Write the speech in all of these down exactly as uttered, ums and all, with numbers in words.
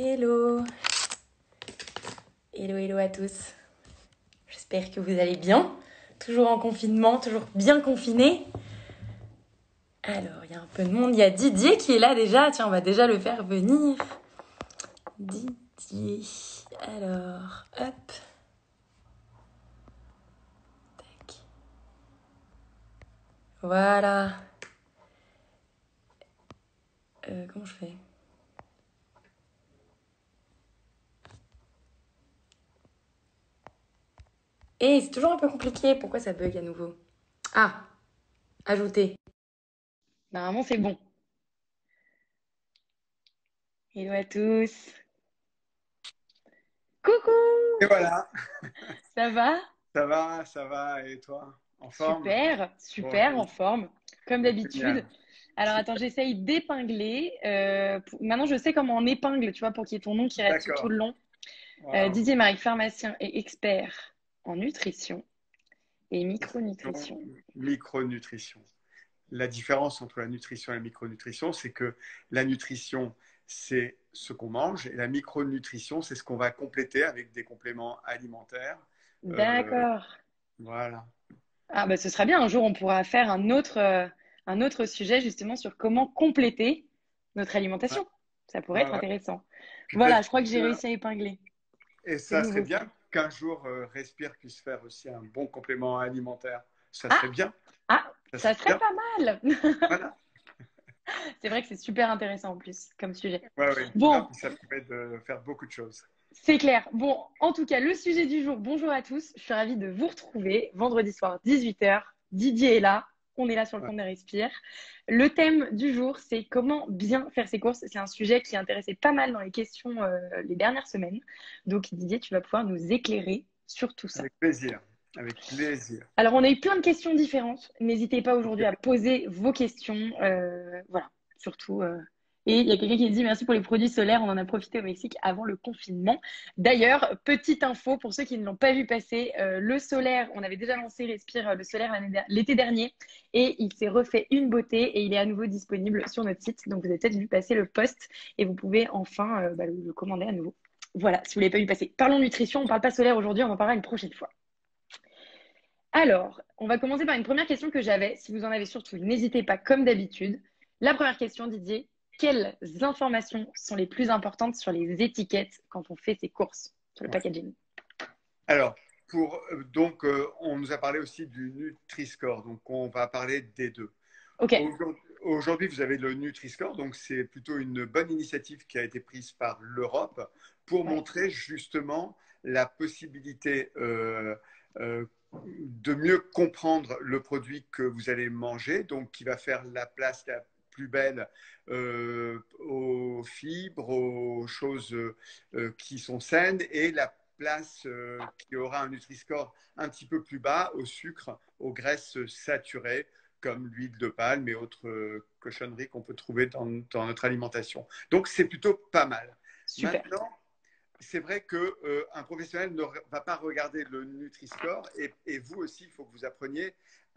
Hello, hello, hello à tous. J'espère que vous allez bien. Toujours en confinement, toujours bien confiné. Alors, il y a un peu de monde. Il y a Didier qui est là déjà. Tiens, on va déjà le faire venir. Didier. Alors, hop. Tac. Voilà. Euh, comment je fais ? Eh, c'est toujours un peu compliqué. Pourquoi ça bug à nouveau ? Ah, ajouter. Normalement, c'est bon. Hello à tous. Et Coucou, voilà, ça va ? ça va, ça va, et toi? En forme? Super, Bon, super, en forme, comme d'habitude. génial, Alors attends, super. j'essaye d'épingler. Euh, pour- Maintenant, je sais comment on épingle, tu vois, pour qu'il y ait ton nom qui reste tout D'accord, le long. Euh, waouh. Didier Marie, pharmacien et expert en nutrition et Nutrition, micronutrition. micronutrition. La différence entre la nutrition et la micronutrition, c'est que la nutrition, c'est ce qu'on mange, et la micronutrition, c'est ce qu'on va compléter avec des compléments alimentaires. Euh, D'accord. voilà. Ah bah ce serait bien, un jour on pourra faire un autre, euh, un autre sujet justement sur comment compléter notre Ouais, alimentation. Ça pourrait ouais, être ouais. intéressant. Voilà, Peut-être je crois que j'ai que- réussi à épingler. et C'est ça serait nouveau. bien qu'un jour euh, Respire puisse faire aussi un bon complément alimentaire. Ça Ah, serait bien, ah, ça ça serait serait bien. pas mal. Voilà. C'est vrai que c'est super intéressant en plus comme sujet. Ouais, oui. Non, Bon, puis ça permet de faire beaucoup de choses. c'est clair. Bon, en tout cas, le sujet du jour, bonjour à tous. Je suis ravie de vous retrouver. Vendredi soir, dix-huit heures. Didier est là. On est là sur le Ouais. compte des Respire. Le thème du jour, c'est comment bien faire ses courses. C'est un sujet qui intéressait pas mal dans les questions euh, les dernières semaines. Donc, Didier, tu vas pouvoir nous éclairer sur tout ça. Avec plaisir. Avec plaisir. Alors, on a eu plein de questions différentes. N'hésitez pas Ok. aujourd'hui à poser vos questions. Euh, voilà, surtout. euh, Et il y a quelqu'un qui dit merci pour les produits solaires. On en a profité au Mexique avant le confinement. D'ailleurs, petite info pour ceux qui ne l'ont pas vu passer, euh, le solaire, on avait déjà lancé Respire euh, le solaire l'année der- l'été dernier et il s'est refait une beauté et il est à nouveau disponible sur notre site. Donc, vous avez peut-être vu passer le post et vous pouvez enfin euh, bah, le, le commander à nouveau. Voilà, si vous ne l'avez pas vu passer. Parlons nutrition, on ne parle pas solaire aujourd'hui, on en parlera une prochaine fois. Alors, on va commencer par une première question que j'avais. Si vous en avez surtout, n'hésitez pas, comme d'habitude. La première question, Didier, quelles informations sont les plus importantes sur les étiquettes quand on fait ses courses, sur le Ouais. packaging? Alors, pour, euh, donc, euh, on nous a parlé aussi du Nutri-Score. Donc, on va parler des deux. Ok, Aujourd'hui, aujourd'hui, vous avez le Nutri-Score. Donc, c'est plutôt une bonne initiative qui a été prise par l'Europe pour ouais, montrer justement la possibilité euh, euh, de mieux comprendre le produit que vous allez manger, donc qui va faire la place la plus belle euh, aux fibres, aux choses euh, qui sont saines et la place euh, qui aura un Nutri-Score un petit peu plus bas au sucre, aux graisses saturées comme l'huile de palme et autres euh, cochonneries qu'on peut trouver dans, dans notre alimentation. Donc c'est plutôt pas mal. super. Maintenant, c'est vrai qu'un euh, professionnel ne va pas regarder le Nutri-Score et, et, vous aussi, il faut que vous appreniez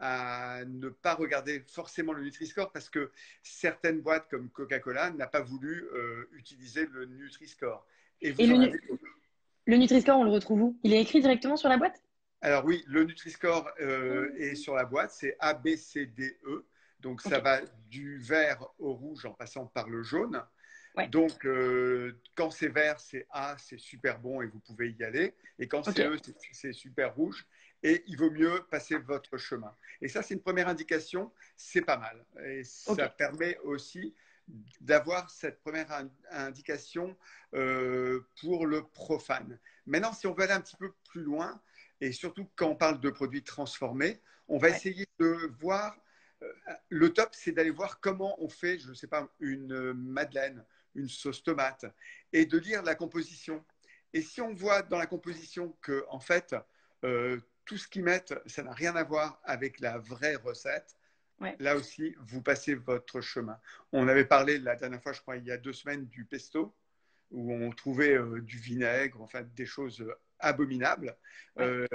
à ne pas regarder forcément le Nutri-Score parce que certaines boîtes comme Coca-Cola n'ont pas voulu euh, utiliser le Nutri-Score. Et Et vous le, en nu- avez d'autres. le Nutri-Score, on le retrouve où? Il est écrit directement sur la boîte? Alors oui, le Nutri-Score euh, est sur la boîte, c'est A, B, C, D, E. Donc Ok, ça va du vert au rouge en passant par le jaune. ouais, Donc, euh, quand c'est vert, c'est A, c'est super bon et vous pouvez y aller. Et quand ok, c'est E, c'est super rouge. Et il vaut mieux passer votre chemin. Et ça, c'est une première indication, c'est pas mal. Et ok. ça permet aussi d'avoir cette première indication euh, pour le profane. Maintenant, si on veut aller un petit peu plus loin, et surtout quand on parle de produits transformés, on va Ouais. essayer de voir. Euh, le top, c'est d'aller voir comment on fait, je ne sais pas, une madeleine, une sauce tomate, et de lire la composition. Et si on voit dans la composition que, en fait, euh, tout ce qu'ils mettent, ça n'a rien à voir avec la vraie recette, Ouais. là aussi, vous passez votre chemin. On avait parlé la dernière fois, je crois, il y a deux semaines, du pesto, où on trouvait euh, du vinaigre, enfin des choses abominables. Ouais. Euh,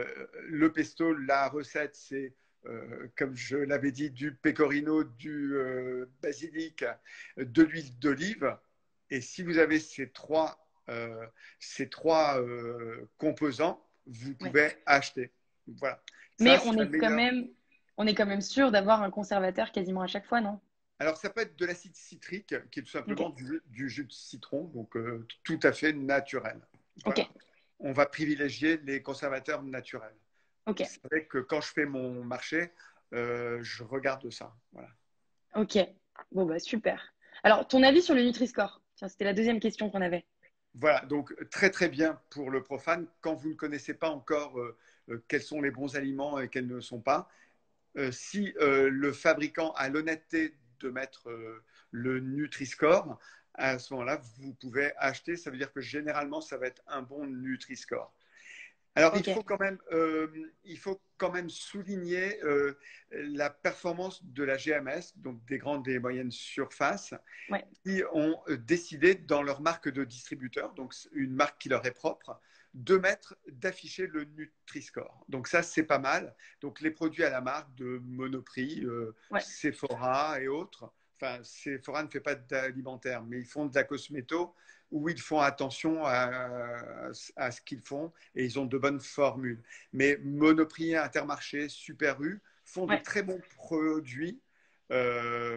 le pesto, la recette, c'est, euh, comme je l'avais dit, du pecorino, du euh, basilic, de l'huile d'olive. Et si vous avez ces trois, euh, ces trois euh, composants, vous Ouais. pouvez acheter. Voilà. Mais Ça, c'est on la est quand meilleure. même, on est quand même sûr d'avoir un conservateur quasiment à chaque fois, non? Alors, ça peut être de l'acide citrique, qui est tout Ok, simplement du, du jus de citron, donc euh, tout à fait naturel. ok, Voilà. On va privilégier les conservateurs naturels. ok, C'est vrai que quand je fais mon marché, euh, je regarde ça. Voilà. ok. Bon, bah super. Alors, ton avis sur le Nutri-Score? Tiens, c'était la deuxième question qu'on avait. Voilà, donc très très bien pour le profane. Quand vous ne connaissez pas encore euh, euh, quels sont les bons aliments et quels ne le sont pas, euh, si euh, le fabricant a l'honnêteté de mettre euh, le Nutri-Score, à ce moment-là, vous pouvez acheter. Ça veut dire que généralement, ça va être un bon Nutri-Score. Alors, il Ok, faut quand même, euh, il faut quand même souligner euh, la performance de la G M S, donc des grandes et moyennes surfaces, ouais, qui ont décidé dans leur marque de distributeur, donc une marque qui leur est propre, de mettre, d'afficher le Nutri-Score. Donc ça, c'est pas mal. Donc les produits à la marque de Monoprix, euh, ouais, Sephora et autres. Enfin, Sephora ne fait pas d'alimentaire, mais ils font de la cosméto où ils font attention à, à ce qu'ils font et ils ont de bonnes formules. Mais Monoprix, Intermarché, Super U font de ouais. très bons produits euh,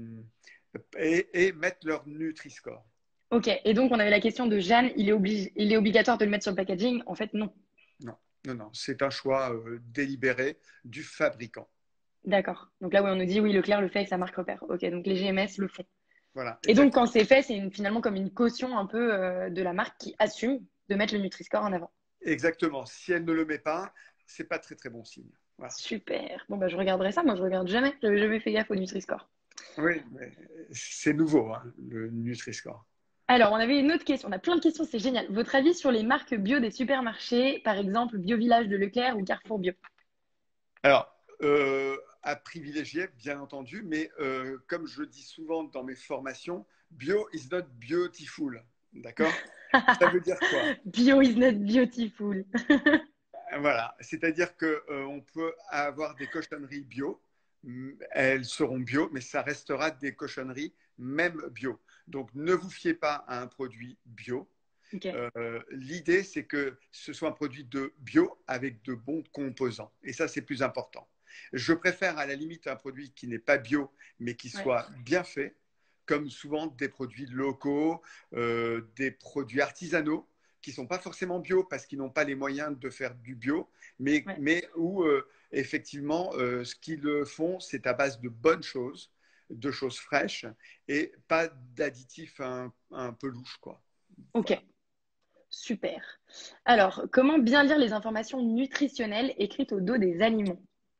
et, et mettent leur Nutri-Score. Ok. Et donc, on avait la question de Jeanne. Il est obligé, il est obligatoire de le mettre sur le packaging? En fait, non. Non, non, non, c'est un choix euh, délibéré du fabricant. D'accord. Donc là, oui, on nous dit oui, Leclerc le fait avec sa marque repère. Ok, donc les G M S le font. Voilà, Et donc, quand exactement. c'est fait, c'est une- finalement comme une caution un peu euh, de la marque qui assume de mettre le Nutri-Score en avant. Exactement. Si elle ne le met pas, c'est pas très très bon signe. Voilà. Super. Bon, bah, je regarderai ça. Moi, je regarde jamais. J'avais jamais fait gaffe au Nutri-Score. Oui, mais c'est nouveau, hein, le Nutri-Score. Alors, on avait une autre question. On a plein de questions, c'est génial. Votre avis sur les marques bio des supermarchés, par exemple Bio Village de Leclerc ou Carrefour Bio? Alors, euh, à privilégier, bien entendu, mais euh, comme je dis souvent dans mes formations, bio is not beautiful. D'accord? Ça veut dire quoi? Bio is not beautiful. Voilà, c'est-à-dire qu'on euh, peut avoir des cochonneries bio, elles seront bio, mais ça restera des cochonneries même bio. Donc ne vous fiez pas à un produit bio. Ok, Euh, L'idée, c'est que ce soit un produit de bio avec de bons composants. Et ça, c'est plus important. Je préfère à la limite un produit qui n'est pas bio, mais qui ouais, soit bien fait, comme souvent des produits locaux, euh, des produits artisanaux qui ne sont pas forcément bio parce qu'ils n'ont pas les moyens de faire du bio, mais, ouais. mais où euh, effectivement, euh, ce qu'ils font, c'est à base de bonnes choses, de choses fraîches et pas d'additifs un, un peu louches, quoi. Ok, Voilà. super. Alors, comment bien lire les informations nutritionnelles écrites au dos des aliments?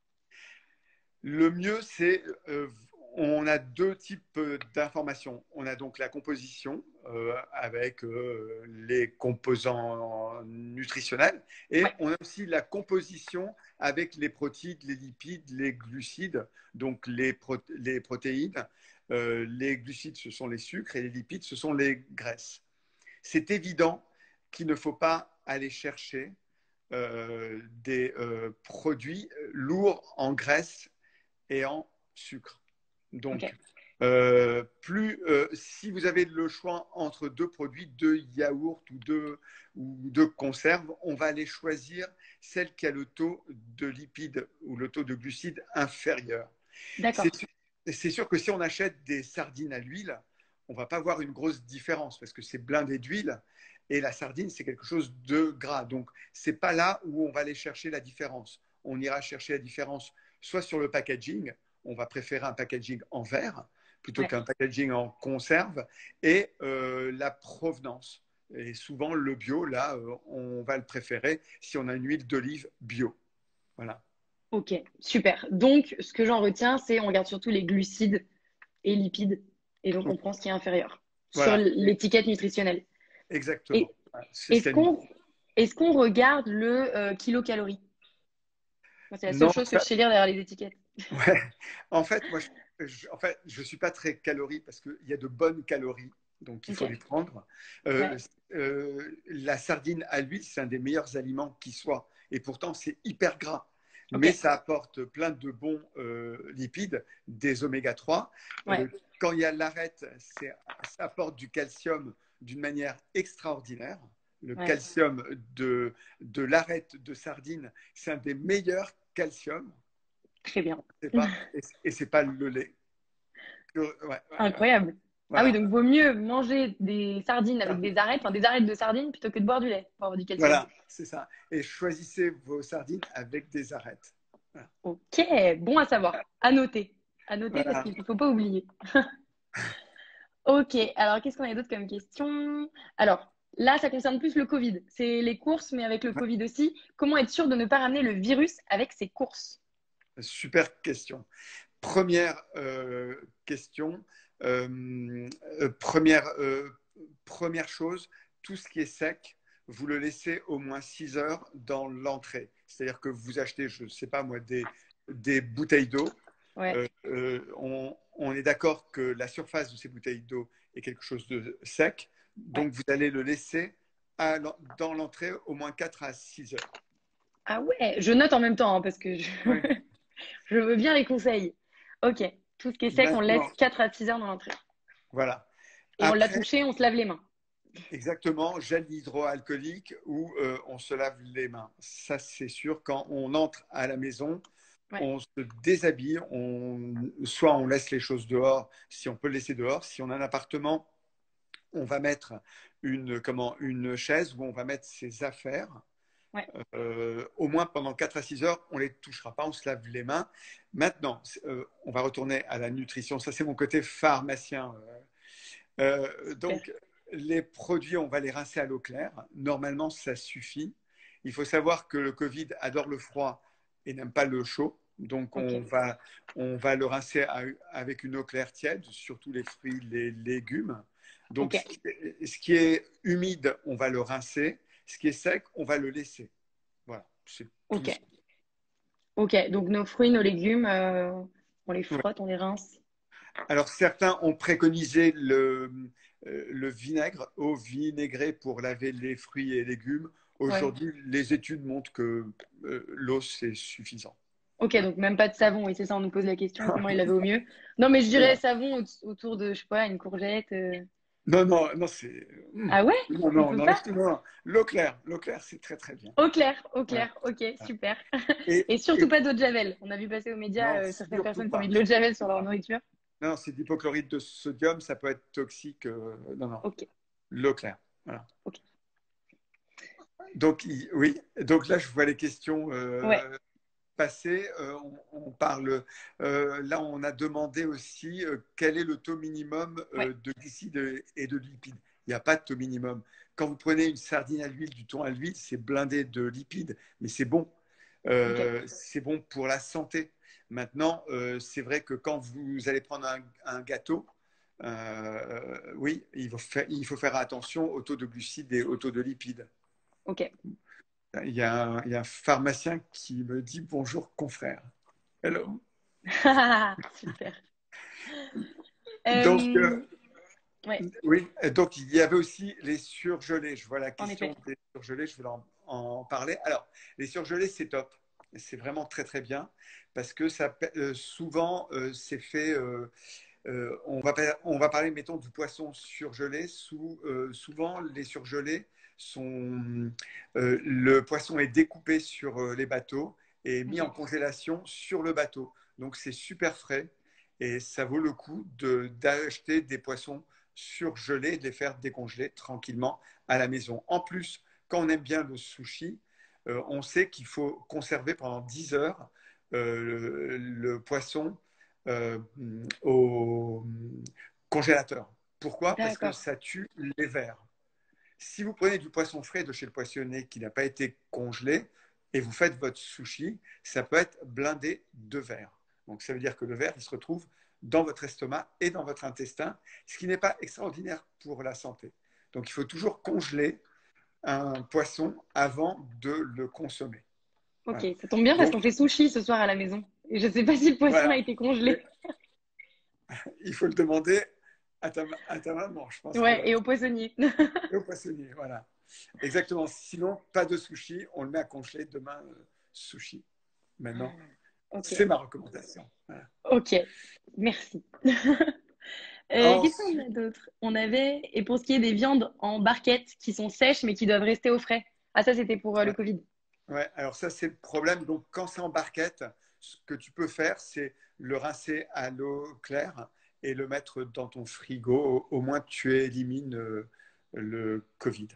Le mieux, c'est, euh, on a deux types d'informations. On a donc la composition euh, avec euh, les composants nutritionnels et Ouais, on a aussi la composition avec les protéines, les lipides, les glucides, donc les, pro les protéines. Euh, les glucides, ce sont les sucres et les lipides, ce sont les graisses. C'est évident qu'il ne faut pas aller chercher euh, des euh, produits lourds en graisse et en sucre. ok, Donc, euh, plus, euh, si vous avez le choix entre deux produits, deux yaourts ou deux, ou deux conserves, on va aller choisir celle qui a le taux de lipides ou le taux de glucides inférieur. C'est d'accord. sûr, c'est sûr que si on achète des sardines à l'huile, on ne va pas voir une grosse différence parce que c'est blindé d'huile et la sardine, c'est quelque chose de gras. Donc, ce n'est pas là où on va aller chercher la différence. On ira chercher la différence soit sur le packaging, on va préférer un packaging en verre plutôt Ouais. qu'un packaging en conserve, et euh, la provenance. Et souvent, le bio, là, euh, on va le préférer si on a une huile d'olive bio. Voilà. Ok, super. Donc, ce que j'en retiens, c'est on regarde surtout les glucides et lipides, et donc on prend ce qui est inférieur sur Voilà, l'étiquette nutritionnelle. exactement. Et C'est ce est-ce qu'il y a de qu'on est-ce qu'on regarde le euh, kilocalories? Moi, c'est la seule Non, chose que je ça, sais lire derrière les étiquettes. ouais. En fait, moi, je, je, en fait, je suis pas très calorie parce qu'il y a de bonnes calories, donc il Ok, faut les prendre. Euh, ouais, euh, la sardine à l'huile, c'est un des meilleurs aliments qui soit, et pourtant c'est hyper gras. ok, Mais ça apporte plein de bons euh, lipides, des oméga trois, ouais, euh, quand il y a l'arête, ça apporte du calcium d'une manière extraordinaire. Le Ouais, calcium de, de l'arête de sardine, c'est un des meilleurs calciums. très bien. C'est pas, et ce n'est pas le lait. Ouais, ouais, ouais. Incroyable. Ah oui, Voilà. donc vaut mieux manger des sardines avec des arêtes, enfin des arêtes de sardines plutôt que de boire du lait pour avoir du calcium. Voilà, c'est ça. Et choisissez vos sardines avec des arêtes. Voilà. Ok, bon à savoir. À noter. À noter parce Voilà. qu'il ne faut pas oublier. Ok, alors qu'est-ce qu'on a d'autre comme question? Alors, là, ça concerne plus le Covid. C'est les courses, mais avec le Covid aussi. Comment être sûr de ne pas ramener le virus avec ses courses? Super question. Première euh, question. Euh, euh, première, euh, première chose, tout ce qui est sec, vous le laissez au moins six heures dans l'entrée. C'est-à-dire que vous achetez, je ne sais pas moi, des, des bouteilles d'eau. Ouais, Euh, euh, on, on est d'accord que la surface de ces bouteilles d'eau est quelque chose de sec. ouais. Donc, vous allez le laisser à, dans l'entrée au moins quatre à six heures. Ah ouais, je note en même temps hein, parce que je... Oui. je veux bien les conseils. Ok, tout ce qui est sec, on le laisse Maintenant, quatre à six heures dans l'entrée. voilà. Et on l'a Après, touché, on se lave les mains. exactement, gel hydroalcoolique ou euh, on se lave les mains. Ça, c'est sûr. Quand on entre à la maison, Ouais, on se déshabille. On, soit on laisse les choses dehors, si on peut le laisser dehors. Si on a un appartement, on va mettre une, comment, une chaise où on va mettre ses affaires. ouais. Euh, au moins pendant quatre à six heures, on ne les touchera pas, on se lave les mains. Maintenant, euh, on va retourner à la nutrition. Ça, c'est mon côté pharmacien. Euh, Super. donc, les produits, on va les rincer à l'eau claire. Normalement, ça suffit. Il faut savoir que le Covid adore le froid et n'aime pas le chaud. Donc, Ok, on va, on va le rincer à- avec une eau claire tiède, surtout les fruits, les légumes. Donc, ok, ce qui est, ce qui est humide, on va le rincer. Ce qui est sec, on va le laisser. Voilà, c'est tout. ok. Ok, donc nos fruits, nos légumes, euh, on les Ouais. frotte, on les rince. Alors, certains ont préconisé le, euh, le vinaigre, eau vinaigrée pour laver les fruits et légumes. Ouais. Aujourd'hui, les études montrent que euh, l'eau, c'est suffisant. Ok, donc même pas de savon, oui, c'est ça, on nous pose la question, comment il l'avait au mieux. Non, mais je dirais Voilà. savon au- autour de, je sais pas, une courgette. euh. Non, non, non, c'est. Ah ouais? Non, On non, peut non, pas? laisse tout. Non. L'eau claire, l'eau claire, c'est très, très bien. Au clair, au Voilà. clair, ok, super. Et, Et surtout et pas d'eau de Javel. On a vu passer aux médias non, euh, certaines surtout personnes qui ont mis pas. de l'eau de Javel sur Surtout leur pas. nourriture. Non, c'est d'hypochlorite de sodium, ça peut être toxique. euh, non, non, Ok, l'eau claire. Voilà. ok. Donc, il- oui, donc là, je vois les questions. Ouais, Euh, passé, euh, on, on parle, euh, là on a demandé aussi euh, quel est le taux minimum ouais, euh, de glucides et de lipides. Il n'y a pas de taux minimum. Quand vous prenez une sardine à l'huile, du thon à l'huile, c'est blindé de lipides, mais c'est bon. ok. Euh, c'est bon pour la santé. Maintenant, euh, c'est vrai que quand vous allez prendre un, un gâteau, euh, oui, il faut, faire, il faut faire attention au taux de glucides et au taux de lipides. Ok. Il y, a un, il y a un pharmacien qui me dit bonjour confrère. Hello. Super. Donc, euh, Euh, ouais, oui, donc il y avait aussi les surgelés. Je vois la en question effet. des surgelés, je vais en, en parler. Alors, les surgelés, c'est top. C'est vraiment très, très bien parce que ça, euh, souvent, euh, c'est fait. Euh, euh, on, va, on va parler, mettons, du poisson surgelé. Sous, euh, souvent, les surgelés sont. Euh, le poisson est découpé sur euh, les bateaux et mis en Ok. congélation sur le bateau. Donc, c'est super frais et ça vaut le coup de, d'acheter des poissons surgelés et de les faire décongeler tranquillement à la maison. En plus, quand on aime bien le sushi, euh, on sait qu'il faut conserver pendant dix heures euh, le, le poisson euh, au congélateur. Pourquoi? Parce que D'accord. ça tue les vers. Si vous prenez du poisson frais de chez le poissonnier qui n'a pas été congelé et vous faites votre sushi, ça peut être blindé de vers. Donc ça veut dire que le ver, il se retrouve dans votre estomac et dans votre intestin, ce qui n'est pas extraordinaire pour la santé. Donc il faut toujours congeler un poisson avant de le consommer. Ok, Voilà. ça tombe bien parce Donc qu'on fait sushi ce soir à la maison. Et je sais pas si le poisson a voilà. été Mais congelé. il faut le demander à ta, à ta maman, je pense qu'elle Ouais, va et au poissonnier. et au poissonnier. Voilà. Exactement. Sinon, pas de sushi. On le met à congeler demain, euh, sushi. Maintenant, Ok, c'est ma recommandation. Voilà. ok, merci. Euh, qu'est-ce qu'on a Ensuite, d'autre? On avait, et pour ce qui est des viandes en barquette qui sont sèches mais qui doivent rester au frais. Ah, ça, c'était pour euh, le ouais, Covid. ouais, alors ça, c'est le problème. Donc, quand c'est en barquette, ce que tu peux faire, c'est le rincer à l'eau claire et le mettre dans ton frigo. Au, au moins, tu élimines euh, le Covid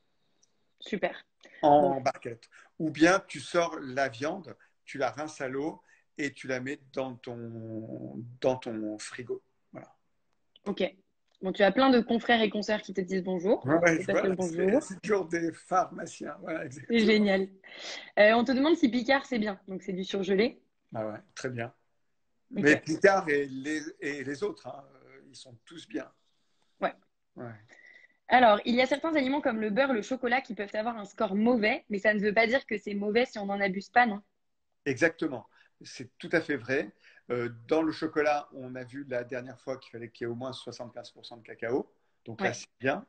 Super. Bon, en barquette. Ou bien, tu sors la viande, tu la rinces à l'eau et tu la mets dans ton, dans ton frigo. Voilà. ok. Bon, tu as plein de confrères et consoeurs qui te disent bonjour. Ouais, Donc, ouais, c'est passé le voilà, c'est bonjour. c'est toujours des pharmaciens. Voilà, C'est exactement. génial. Euh, on te demande si Picard, c'est bien. Donc, c'est du surgelé. Ah ouais, très bien. Ok. Mais Picard et les, et les autres, hein, euh, ils sont tous bien. Ouais. Ouais. Alors, il y a certains aliments comme le beurre, le chocolat qui peuvent avoir un score mauvais, mais ça ne veut pas dire que c'est mauvais si on n'en abuse pas, non? Exactement. C'est tout à fait vrai. Euh, dans le chocolat, on a vu la dernière fois qu'il fallait qu'il y ait au moins soixante-quinze pour cent de cacao. Donc là, Ouais. c'est bien.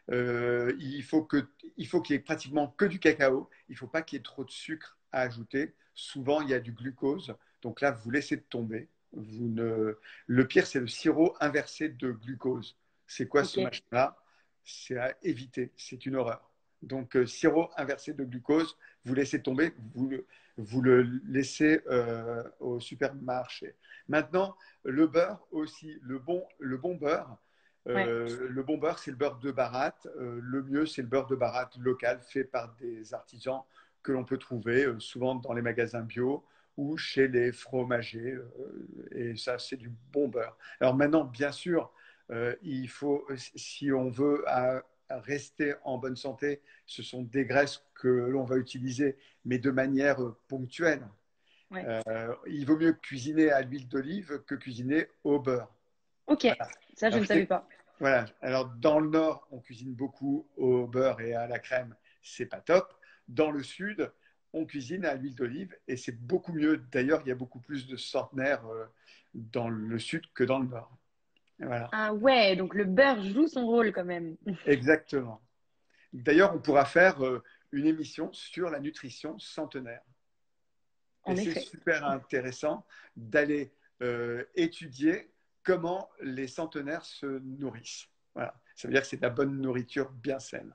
Euh, il faut que, il faut qu'il y ait pratiquement que du cacao. Il ne faut pas qu'il y ait trop de sucre à ajouter. Souvent, il y a du glucose. Donc là, vous laissez tomber. Vous ne... Le pire, c'est le sirop inversé de glucose. C'est quoi Ok. ce machin-là? C'est à éviter. C'est une horreur. Donc, euh, sirop inversé de glucose, vous laissez tomber. Vous, vous le laissez euh, au supermarché. Maintenant, le beurre aussi, le bon, le bon beurre. Ouais. Euh, le bon beurre, c'est le beurre de baratte. Euh, le mieux, c'est le beurre de baratte local fait par des artisans que l'on peut trouver euh, souvent dans les magasins bio ou chez les fromagers. Euh, et ça, c'est du bon beurre. Alors maintenant, bien sûr, euh, il faut, si on veut à, à rester en bonne santé, ce sont des graisses que l'on va utiliser mais de manière ponctuelle. Ouais. Euh, il vaut mieux cuisiner à l'huile d'olive que cuisiner au beurre. Ok. Voilà. Ça, je Alors, ne je savais sais- pas. voilà. Alors, dans le nord, on cuisine beaucoup au beurre et à la crème, c'est pas top. Dans le sud, on cuisine à l'huile d'olive et c'est beaucoup mieux. D'ailleurs, il y a beaucoup plus de centenaires euh, dans le sud que dans le nord. Voilà, Ah ouais, donc le beurre joue son rôle quand même. exactement. D'ailleurs, on pourra faire euh, une émission sur la nutrition centenaire. Et En c'est effet. super intéressant d'aller euh, étudier comment les centenaires se nourrissent. Voilà. Ça veut dire que c'est de la bonne nourriture bien saine.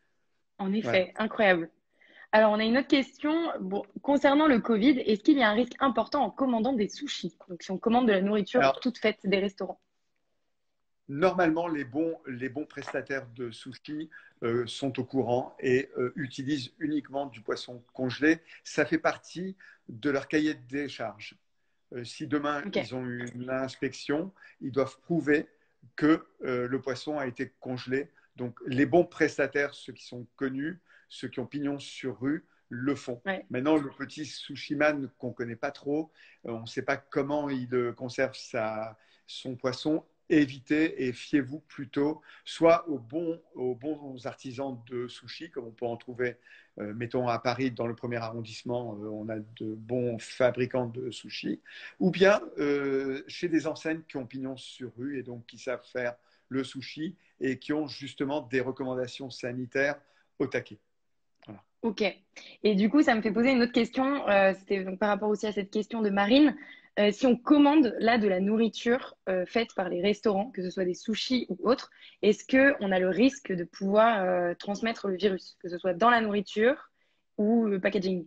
En Voilà. effet, incroyable. Alors, on a une autre question. Bon, concernant le Covid, est-ce qu'il y a un risque important en commandant des sushis? Donc, si on commande de la nourriture Alors, toute faite des restaurants. normalement, les bons, les bons prestataires de sushi euh, sont au courant et euh, utilisent uniquement du poisson congelé. Ça fait partie de leur cahier de charges. Euh, si demain Ok, ils ont une inspection, ils doivent prouver que euh, le poisson a été congelé. Donc les bons prestataires, ceux qui sont connus, ceux qui ont pignon sur rue, le font. ouais. Maintenant, le petit sushiman qu'on ne connaît pas trop, euh, on ne sait pas comment il euh, conserve sa, son poisson. Évitez et fiez-vous plutôt soit aux bons, aux bons artisans de sushi, comme on peut en trouver, euh, mettons à Paris, dans le premier arrondissement, euh, on a de bons fabricants de sushi, ou bien euh, chez des enseignes qui ont pignon sur rue et donc qui savent faire le sushi et qui ont justement des recommandations sanitaires au taquet. Voilà. Ok. Et du coup, ça me fait poser une autre question. Euh, c'était donc par rapport aussi à cette question de Marine. Euh, si on commande là de la nourriture euh, faite par les restaurants, que ce soit des sushis ou autres, est-ce que on a le risque de pouvoir euh, transmettre le virus, que ce soit dans la nourriture ou le packaging?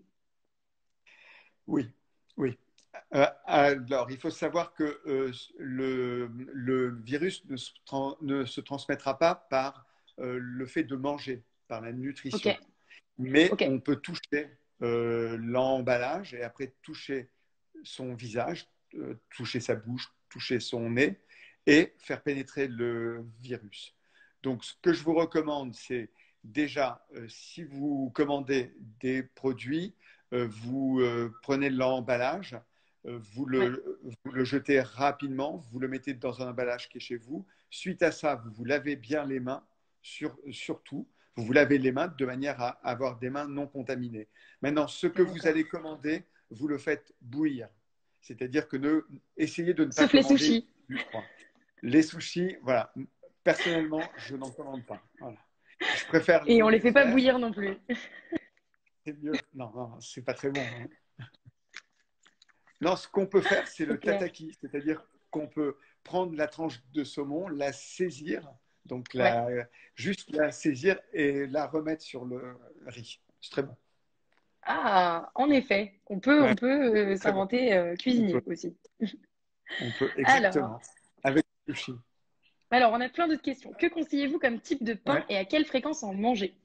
Oui, oui. Euh, alors, il faut savoir que euh, le, le, virus ne se, ne se, transmettra pas par euh, le fait de manger, par la Ok, nutrition. Mais ok, on peut toucher euh, l'emballage et après toucher son visage, euh, toucher sa bouche, toucher son nez et faire pénétrer le virus. Donc, ce que je vous recommande, c'est déjà, euh, si vous commandez des produits, euh, vous euh, prenez l'emballage, euh, vous, ouais, le, vous le jetez rapidement, vous le mettez dans un emballage qui est chez vous. Suite à ça, vous vous lavez bien les mains, sur, surtout. Vous vous lavez les mains de manière à avoir des mains non contaminées. Maintenant, ce que vous d'accord. allez commander, vous le faites bouillir. C'est-à-dire que ne, essayez de ne pas Sauf les commander sushis. du froid. Les sushis, voilà. Personnellement, je n'en commande pas. Voilà. Je préfère Et on les les fait pas faire. bouillir non plus. C'est mieux. Non, non, c'est pas très bon. Hein. Non, ce qu'on peut faire, c'est C'est le clair. tataki. C'est-à-dire qu'on peut prendre la tranche de saumon, la saisir, donc Ouais. la, juste la saisir et la remettre sur le riz. C'est très bon. Ah, en effet, on peut, Ouais, on peut euh, très bon. s'inventer euh, On peut, cuisinier aussi. on peut Alors, exactement. Avec le sushi. alors, on a plein d'autres questions. Que conseillez-vous comme type de pain Ouais. et à quelle fréquence en manger?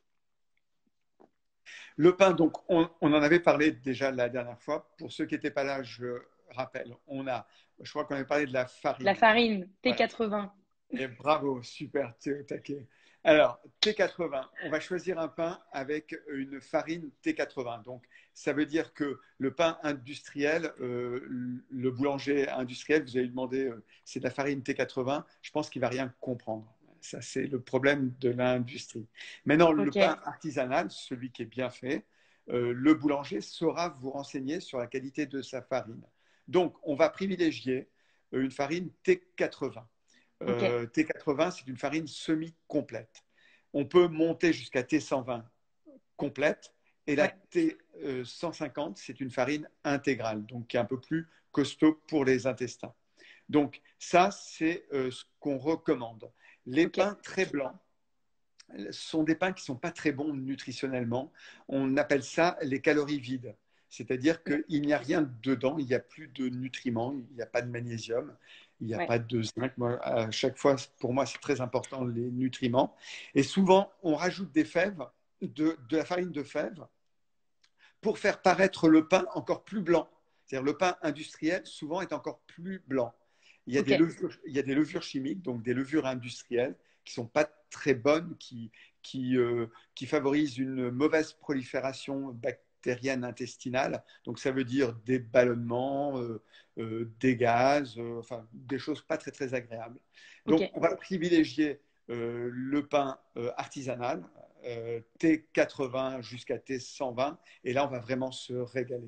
Le pain, donc, on, on en avait parlé déjà la dernière fois. Pour ceux qui n'étaient pas là, je rappelle, on a, je crois qu'on avait parlé de la La farine. farine, Voilà. T quatre-vingts. Et bravo, super, tu es au taquet. Alors, T quatre-vingts, on va choisir un pain avec une farine T quatre-vingts. Donc, ça veut dire que le pain industriel, euh, le boulanger industriel, vous allez lui demander, euh, c'est de la farine T quatre-vingts, je pense qu'il ne va rien comprendre. Ça, c'est le problème de l'industrie. Maintenant, le Ok, pain artisanal, celui qui est bien fait, euh, le boulanger saura vous renseigner sur la qualité de sa farine. Donc, on va privilégier une farine T quatre-vingts. ok, Euh, T quatre-vingts, c'est une farine semi-complète. On peut monter jusqu'à T cent vingt complète et la ouais, T cent cinquante, c'est une farine intégrale, donc qui est un peu plus costaud pour les intestins. Donc ça, c'est euh, ce qu'on recommande. Les ok, pains très blancs sont des pains qui ne sont pas très bons nutritionnellement. On appelle ça les calories vides. C'est-à-dire qu'il n'y a rien dedans, il n'y a plus de nutriments, il n'y a pas de magnésium, il n'y a ouais, pas de zinc. Moi, à chaque fois, pour moi, c'est très important les nutriments. Et souvent, on rajoute des fèves, de, de la farine de fèves, pour faire paraître le pain encore plus blanc. C'est-à-dire le pain industriel, souvent, est encore plus blanc. Il y a ok, des levures, il y a des levures chimiques, donc des levures industrielles, qui ne sont pas très bonnes, qui, qui, euh, qui favorisent une mauvaise prolifération bactérienne intestinale. Donc ça veut dire des ballonnements, euh, euh, des gaz, euh, enfin des choses pas très très agréables. ok. Donc on va privilégier euh, le pain euh, artisanal, euh, T quatre-vingts jusqu'à T cent vingt, et là on va vraiment se régaler.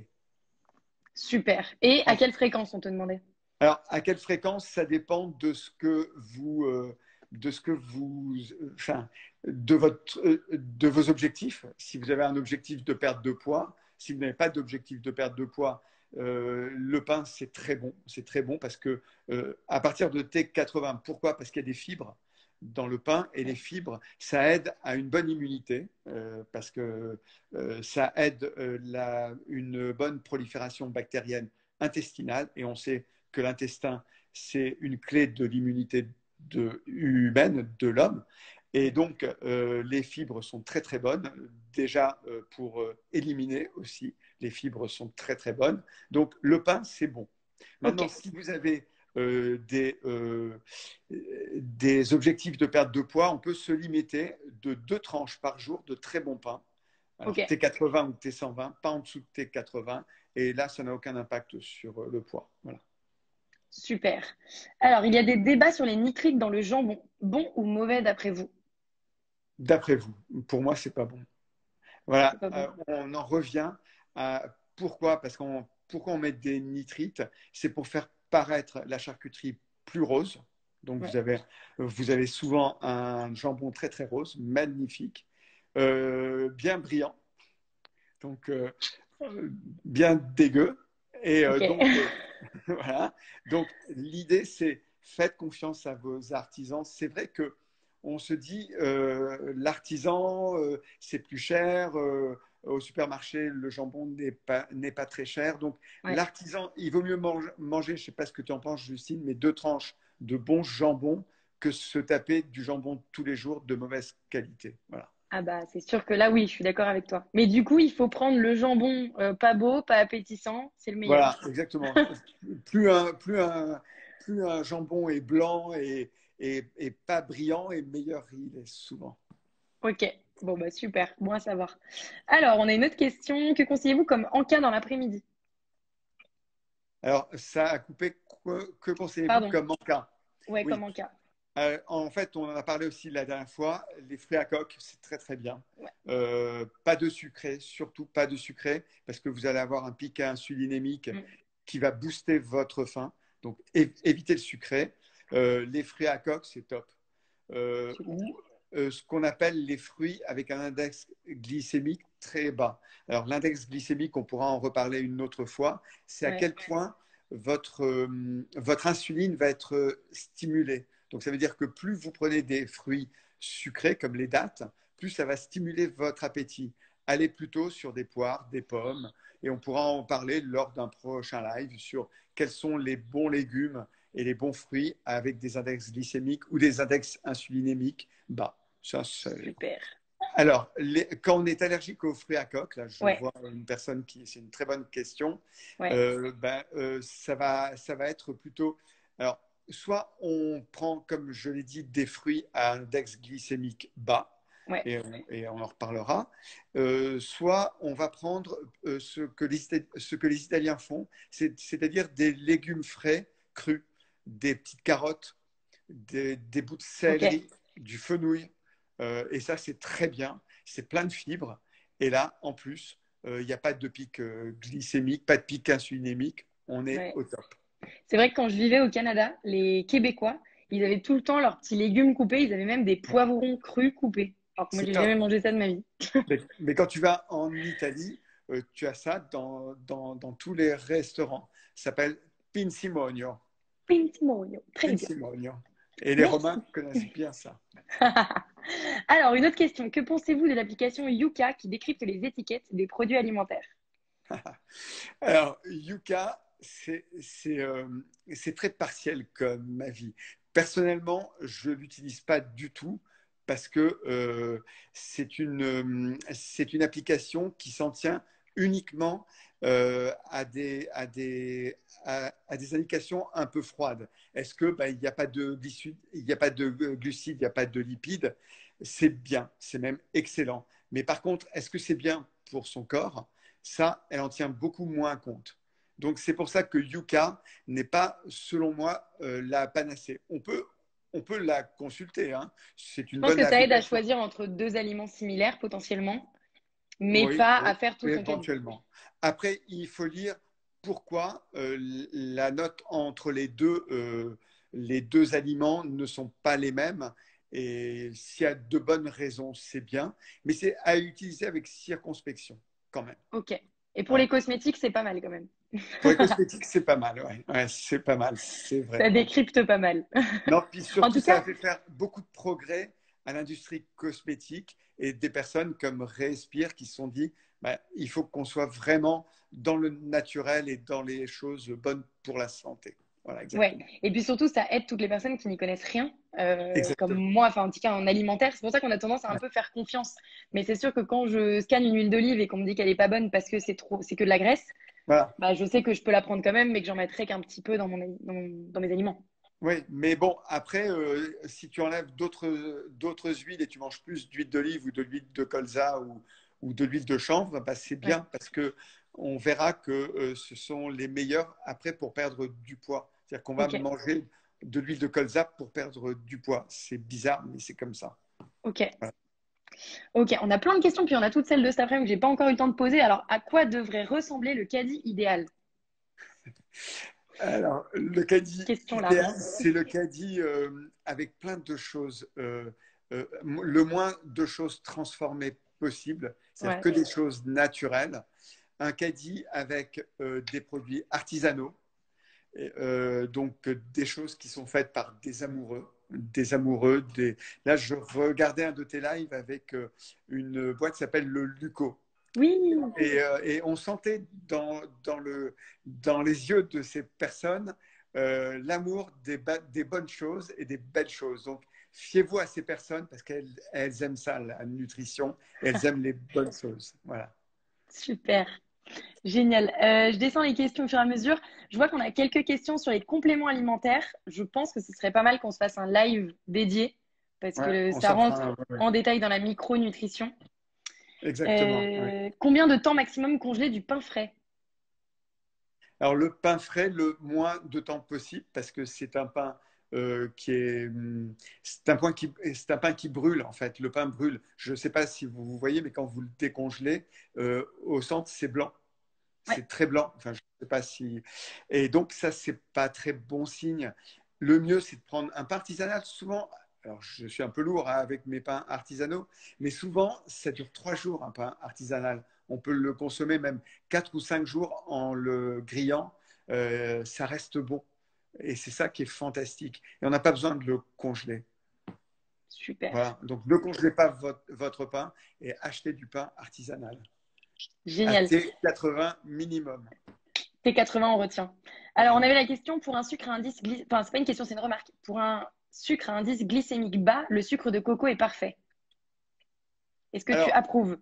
Super. Et à quelle fréquence on te demandait? Alors, à quelle fréquence? Ça dépend de ce que vous, euh, de ce que vous, enfin, de votre, euh, de vos objectifs. Si vous avez un objectif de perte de poids, si vous n'avez pas d'objectif de perte de poids, euh, le pain c'est très bon, c'est très bon parce que euh, à partir de T quatre-vingts, pourquoi? Parce qu'il y a des fibres dans le pain et les fibres, ça aide à une bonne immunité euh, parce que euh, ça aide euh, la, une bonne prolifération bactérienne intestinale et on sait que l'intestin, c'est une clé de l'immunité de, humaine de l'homme. Et donc, euh, les fibres sont très, très bonnes. Déjà, euh, pour euh, éliminer aussi, les fibres sont très, très bonnes. Donc, le pain, c'est bon. Ok, Maintenant, si vous avez euh, des, euh, des objectifs de perte de poids, on peut se limiter de deux tranches par jour de très bon pain. ok. Alors, T quatre-vingts ou T cent vingt, pas en dessous de T quatre-vingts. Et là, ça n'a aucun impact sur le poids. Voilà. Super. Alors, il y a des débats sur les nitrites dans le jambon. Bon ou mauvais d'après vous? D'après vous, pour moi, c'est pas bon. C'est Voilà, pas euh, bon. on en revient à pourquoi, parce qu'on pourquoi on met des nitrites, c'est pour faire paraître la charcuterie plus rose. Donc Ouais. vous avez, vous avez souvent un jambon très très rose, magnifique, euh, bien brillant, donc euh, bien dégueu. Et euh, Ok. donc euh, voilà. Donc l'idée c'est faites confiance à vos artisans. C'est vrai que on se dit euh, l'artisan euh, c'est plus cher. Euh, au supermarché, le jambon n'est pas, n'est pas très cher. Donc Ouais. l'artisan, il vaut mieux mange, manger, je ne sais pas ce que tu en penses, Justine, mais deux tranches de bon jambon que se taper du jambon tous les jours de mauvaise qualité. Voilà. Ah bah, c'est sûr que là, oui, je suis d'accord avec toi. Mais du coup, il faut prendre le jambon euh, pas beau, pas appétissant. C'est le meilleur. Voilà, exactement. Plus un, plus un, plus un jambon est blanc et, et, et pas brillant, et meilleur il est souvent. Ok. Bon, bah, super. Bon à savoir. Alors, on a une autre question. Que conseillez-vous comme encas dans l'après-midi? Alors, ça a coupé. Que, que conseillez-vous Pardon. comme encas? Ouais, Oui, comme encas. euh, en fait, on en a parlé aussi la dernière fois. Les fruits à coque, c'est très très bien. Ouais. Euh, pas de sucré, surtout pas de sucré, parce que vous allez avoir un pic insulinémique Mm. qui va booster votre faim. Donc, é- évitez le sucré. Euh, les fruits à coque, c'est top. Euh, Super. ou euh, ce qu'on appelle les fruits avec un index glycémique très bas. Alors, l'index glycémique, on pourra en reparler une autre fois. C'est à Ouais. quel point votre, euh, votre insuline va être euh, stimulée. Donc, ça veut dire que plus vous prenez des fruits sucrés, comme les dattes, plus ça va stimuler votre appétit. Allez plutôt sur des poires, des pommes, et on pourra en parler lors d'un prochain live sur quels sont les bons légumes et les bons fruits avec des index glycémiques ou des index insulinémiques bas. Ça, super. Alors, les, quand on est allergique aux fruits à coque, là, je Ouais. vois une personne qui, c'est une très bonne question, Ouais. euh, ben, euh, ça va, ça va être plutôt, alors, soit on prend, comme je l'ai dit, des fruits à index glycémique bas, Ouais. et on, et on en reparlera, euh, soit on va prendre euh, ce, que les, ce que les Italiens font, c'est-à-dire des légumes frais, crus, des petites carottes, des, des bouts de céleri, okay. du fenouil. Euh, et ça, c'est très bien. C'est plein de fibres. Et là, en plus, il euh, n'y a pas de pic euh, glycémique, pas de pic insulinémique. On est Ouais. au top. C'est vrai que quand je vivais au Canada, les Québécois, ils avaient tout le temps leurs petits légumes coupés. Ils avaient même des poivrons crus coupés. Alors que moi, C'est j'ai top. jamais mangé ça de ma vie. Mais, mais quand tu vas en Italie, euh, tu as ça dans, dans, dans tous les restaurants. Ça s'appelle pinzimonio. Pintimonio. Très bien. Pinzimonio. Et les Romains Merci. connaissent bien ça. Alors, une autre question. Que pensez-vous de l'application Yuka qui décrypte les étiquettes des produits alimentaires? Alors, Yuka, c'est euh, très partiel comme avis. Personnellement, je ne l'utilise pas du tout parce que euh, c'est une, c'est une application qui s'en tient uniquement euh, à, des, à, des, à, à des indications un peu froides. Est-ce que bah, il n'y a pas de il n'y a pas de glucides, il n'y a pas de lipides? C'est bien, c'est même excellent. Mais par contre, est-ce que c'est bien pour son corps? Ça, elle en tient beaucoup moins compte. Donc, c'est pour ça que Yuka n'est pas, selon moi, euh, la panacée. On peut, on peut la consulter. Hein. C'est Je une pense bonne que ça aide à application. choisir entre deux aliments similaires potentiellement, mais Oui, pas oui, à faire tout son caddie. éventuellement. Après, il faut lire pourquoi euh, la note entre les deux, euh, les deux aliments ne sont pas les mêmes. Et s'il y a de bonnes raisons, c'est bien. Mais c'est à utiliser avec circonspection, quand même. Ok. Et pour les Voilà. cosmétiques, c'est pas mal quand même. Pour les cosmétiques, c'est pas mal, ouais. Ouais, c'est pas mal, c'est vrai. Ça décrypte pas mal. Non, puis En surtout, tout ça a cas, fait faire beaucoup de progrès à l'industrie cosmétique et des personnes comme Respire qui se sont dit, bah, il faut qu'on soit vraiment dans le naturel et dans les choses bonnes pour la santé. Voilà, ouais. exactement. Et puis surtout, ça aide toutes les personnes qui n'y connaissent rien, euh, comme Exactement. moi, enfin en tout cas en alimentaire. C'est pour ça qu'on a tendance à un Ouais. peu faire confiance. Mais c'est sûr que quand je scanne une huile d'olive et qu'on me dit qu'elle est pas bonne parce que c'est trop, c'est que de la graisse, Voilà. bah je sais que je peux la prendre quand même, mais que j'en mettrai qu'un petit peu dans mon, dans, mon- dans mes aliments. Oui, mais bon, après, euh, si tu enlèves d'autres d'autres huiles et tu manges plus d'huile d'olive ou de l'huile de colza ou, ou de l'huile de chanvre, bah, c'est Ouais. bien parce que on verra que euh, ce sont les meilleurs après pour perdre du poids. C'est-à-dire qu'on va Ok. manger de l'huile de colza pour perdre du poids. C'est bizarre, mais c'est comme ça. Ok. Voilà. Ok. On a plein de questions, puis on a toutes celles de cet après-midi que j'ai pas encore eu le temps de poser. Alors, à quoi devrait ressembler le caddie idéal? Alors, le caddie Question idéal, large. c'est le caddie euh, avec plein de choses, euh, euh, le moins de choses transformées possible, c'est-à-dire Ouais. que des choses naturelles. Un caddie avec euh, des produits artisanaux, et, euh, donc euh, des choses qui sont faites par des amoureux. Des amoureux. Des... Là, je regardais un de tes lives avec euh, une boîte qui s'appelle le Luco. Oui. Et, euh, et on sentait dans, dans, le, dans les yeux de ces personnes euh, l'amour des, des bonnes choses et des belles choses. Donc, fiez-vous à ces personnes parce qu'elles elles aiment ça, la nutrition, et elles aiment les bonnes choses. Voilà. Super. Génial. Euh, je descends les questions au fur et à mesure. Je vois qu'on a quelques questions sur les compléments alimentaires. Je pense que ce serait pas mal qu'on se fasse un live dédié parce Ouais, que on ça s'en fera rentre un. Ouais, en détail dans la micronutrition. exactement. Ouais. Euh, combien de temps maximum congeler du pain frais? Alors, le pain frais, le moins de temps possible parce que c'est un pain euh, qui est. C'est un, pain qui, c'est un pain qui brûle, en fait. Le pain brûle. Je ne sais pas si vous, vous voyez, mais quand vous le décongelez, euh, au centre, c'est blanc. Ouais. C'est très blanc. Enfin, je ne sais pas si. Et donc, ça, c'est pas très bon signe. Le mieux, c'est de prendre un pain artisanal. Souvent, alors je suis un peu lourd hein, avec mes pains artisanaux, mais souvent, ça dure trois jours, un pain artisanal. On peut le consommer même quatre ou cinq jours en le grillant. euh, ça reste bon. Et c'est ça qui est fantastique. Et on n'a pas besoin de le congeler. Super. Voilà. Donc, ne congelez pas votre, votre pain et achetez du pain artisanal. À Génial. T quatre-vingts minimum. T quatre-vingts, on retient. Alors, on avait la question pour un sucre à indice glycémique. Enfin, c'est pas une question, c'est une remarque. Pour un sucre à indice glycémique bas, le sucre de coco est parfait. Est-ce que tu Alors, approuves?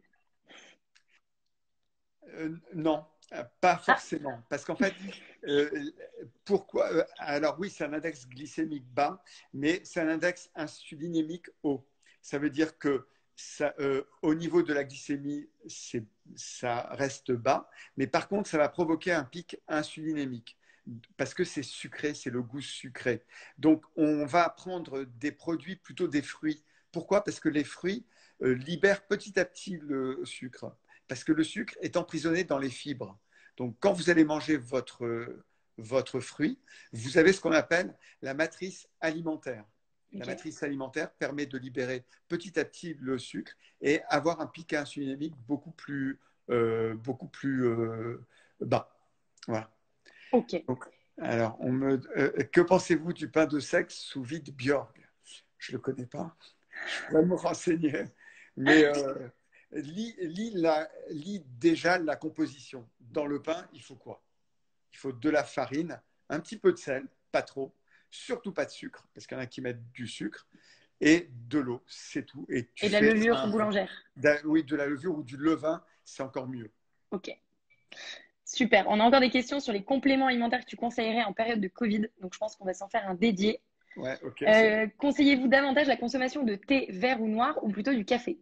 euh, non, pas Ah, forcément. Parce qu'en fait, euh, pourquoi euh, alors oui, c'est un index glycémique bas, mais c'est un index insulinémique haut. Ça veut dire que ça, euh, au niveau de la glycémie, ça reste bas, mais par contre, ça va provoquer un pic insulinémique parce que c'est sucré, c'est le goût sucré. Donc, on va prendre des produits, plutôt des fruits. Pourquoi? Parce que les fruits euh, libèrent petit à petit le sucre, parce que le sucre est emprisonné dans les fibres. Donc, quand vous allez manger votre, votre fruit, vous avez ce qu'on appelle la matrice alimentaire. La ok. matrice alimentaire permet de libérer petit à petit le sucre et avoir un pic insulinémique beaucoup plus, euh, beaucoup plus euh, bas. Voilà. Ok. Donc, alors, on me, euh, que pensez-vous du pain de sexe sous vide Björk? Je ne le connais pas. Je vais me renseigner. Mais euh, lis, lis, la, lis déjà la composition. Dans le pain, il faut quoi? Il faut de la farine, un petit peu de sel, pas trop, surtout pas de sucre, parce qu'il y en a qui mettent du sucre, et de l'eau, c'est tout. Et tu Et de la fais levure un, boulangère. oui, de la levure ou du levain, c'est encore mieux. Ok. Super. On a encore des questions sur les compléments alimentaires que tu conseillerais en période de Covid. Donc, je pense qu'on va s'en faire un dédié. Ouais, ok. Euh, conseillez-vous davantage la consommation de thé vert ou noir ou plutôt du café?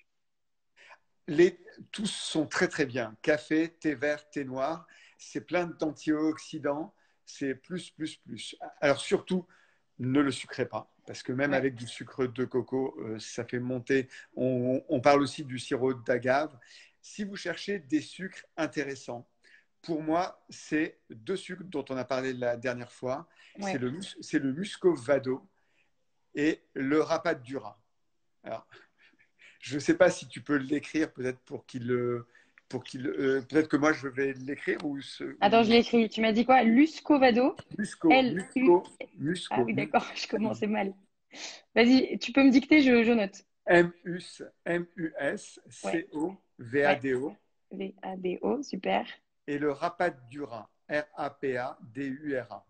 Les, tous sont très très bien. Café, thé vert, thé noir, c'est plein d'antioxydants, c'est plus, plus, plus. Alors surtout, ne le sucrez pas, parce que même Ouais. avec du sucre de coco, euh, ça fait monter. On, on parle aussi du sirop d'agave. Si vous cherchez des sucres intéressants, pour moi, c'est deux sucres dont on a parlé la dernière fois. C'est Ouais. le, c'est le muscovado et le rapadura. Alors, je ne sais pas si tu peux l'écrire, peut-être pour qu'il, pour qu'il, euh, peut-être que moi je vais l'écrire ou, ce, Attends, ou je l'ai écrit. Tu m'as dit quoi? Luscovado. Musco, L-U. Musco, Ah Musco, oui, d'accord. Je commençais mal. Vas-y, tu peux me dicter, je, je note. Ouais. Ouais. M-U-S-C-O-V-A-D-O V-A-D-O. Super. et le Rapadura, R-A-P-A-D-U-R-A.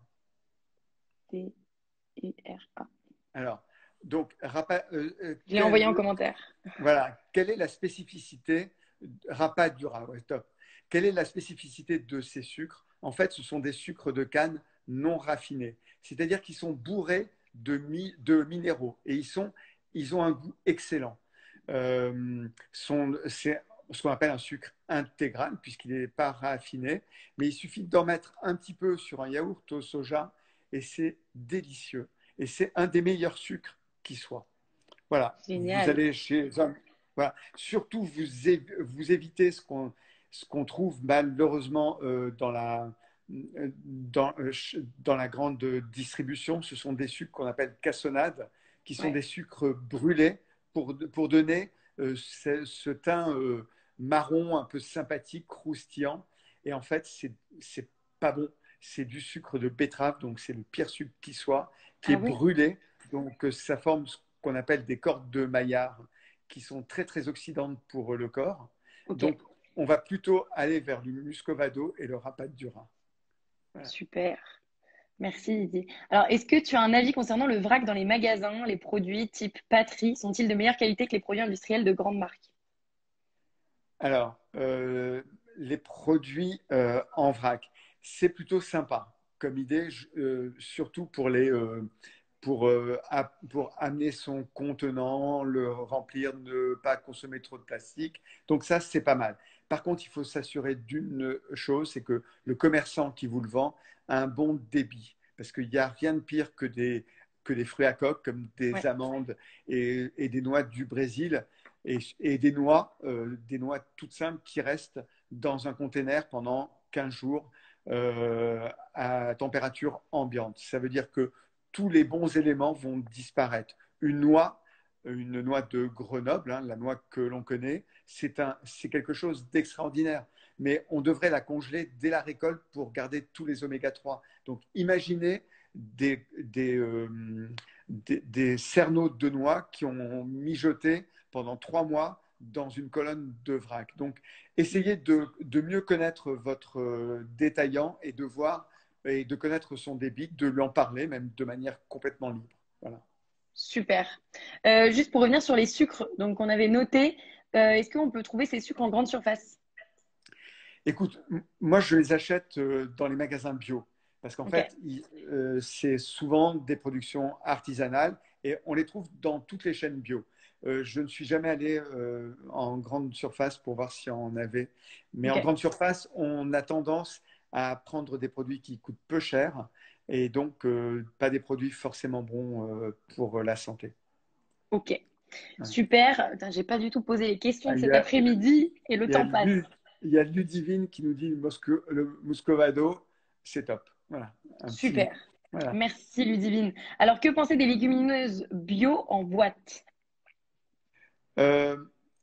D-I-R-A. Alors, donc, rapa, euh, euh, Je l'ai quel, envoyé en commentaire. voilà, quelle est la spécificité Rapadura, ouais, top. Quelle est la spécificité de ces sucres? En fait, ce sont des sucres de canne non raffinés, c'est-à-dire qu'ils sont bourrés de, mi, de minéraux et ils, sont, ils ont un goût excellent. Euh, sont, c'est ce qu'on appelle un sucre intégral puisqu'il n'est pas raffiné, mais il suffit d'en mettre un petit peu sur un yaourt au soja et c'est délicieux. Et c'est un des meilleurs sucres qui soit. Voilà, vous Génial. allez chez un, voilà. Surtout, vous, é, vous évitez ce qu'on ce qu'on trouve malheureusement euh, dans, la, dans, euh, dans la grande distribution. Ce sont des sucres qu'on appelle cassonades, qui sont Ouais. des sucres brûlés pour, pour donner euh, ce, ce teint euh, marron un peu sympathique, croustillant. Et en fait, c'est c'est pas bon. C'est du sucre de betterave, donc c'est le pire sucre qui soit, qui est Ah oui. brûlé. Donc euh, ça forme ce qu'on appelle des cordes de Maillard qui sont très très oxydantes pour le corps. Ok. Donc on va plutôt aller vers le muscovado et le rapadura. Voilà. Super. Merci Didier. Alors, est-ce que tu as un avis concernant le vrac dans les magasins? Les produits type Patry sont-ils de meilleure qualité que les produits industriels de grandes marques? Alors, euh, les produits euh, en vrac, c'est plutôt sympa comme idée, euh, surtout pour les, euh, pour, euh, pour amener son contenant, le remplir, ne pas consommer trop de plastique. Donc ça, c'est pas mal. Par contre, il faut s'assurer d'une chose, c'est que le commerçant qui vous le vend a un bon débit. Parce qu'il n'y a rien de pire que des, que des fruits à coque, comme des Ouais. amandes et, et des noix du Brésil, et, et des noix, euh, des noix toutes simples qui restent dans un container pendant quinze jours euh, à température ambiante. Ça veut dire que tous les bons éléments vont disparaître. Une noix, une noix de Grenoble, hein, la noix que l'on connaît, c'est un, c'est quelque chose d'extraordinaire. Mais on devrait la congeler dès la récolte pour garder tous les oméga trois. Donc, imaginez des, des, euh, des, des cerneaux de noix qui ont mijoté pendant trois mois dans une colonne de vrac. Donc, essayez de, de mieux connaître votre euh, détaillant et de voir et de connaître son débit, de lui en parler, même de manière complètement libre. Voilà. Super. Euh, juste pour revenir sur les sucres, donc on avait noté, euh, est-ce qu'on peut trouver ces sucres en grande surface? Écoute, moi, je les achète euh, dans les magasins bio parce qu'en Ok, fait, euh, c'est souvent des productions artisanales et on les trouve dans toutes les chaînes bio. Euh, je ne suis jamais allé euh, en grande surface pour voir s'il y en avait. Mais ok, en grande surface, on a tendance à prendre des produits qui coûtent peu cher et donc euh, pas des produits forcément bons euh, pour la santé. ok. Ouais. Super. Putain, j'ai pas du tout posé les questions Ah, de Il y cet a, après-midi et le il y a, temps passe. Lu- il y a Ludivine qui nous dit Mosco- le Muscovado, c'est top. Voilà, un petit. Super. Voilà. Merci Ludivine. Alors, que penser des légumineuses bio en boîte? Euh,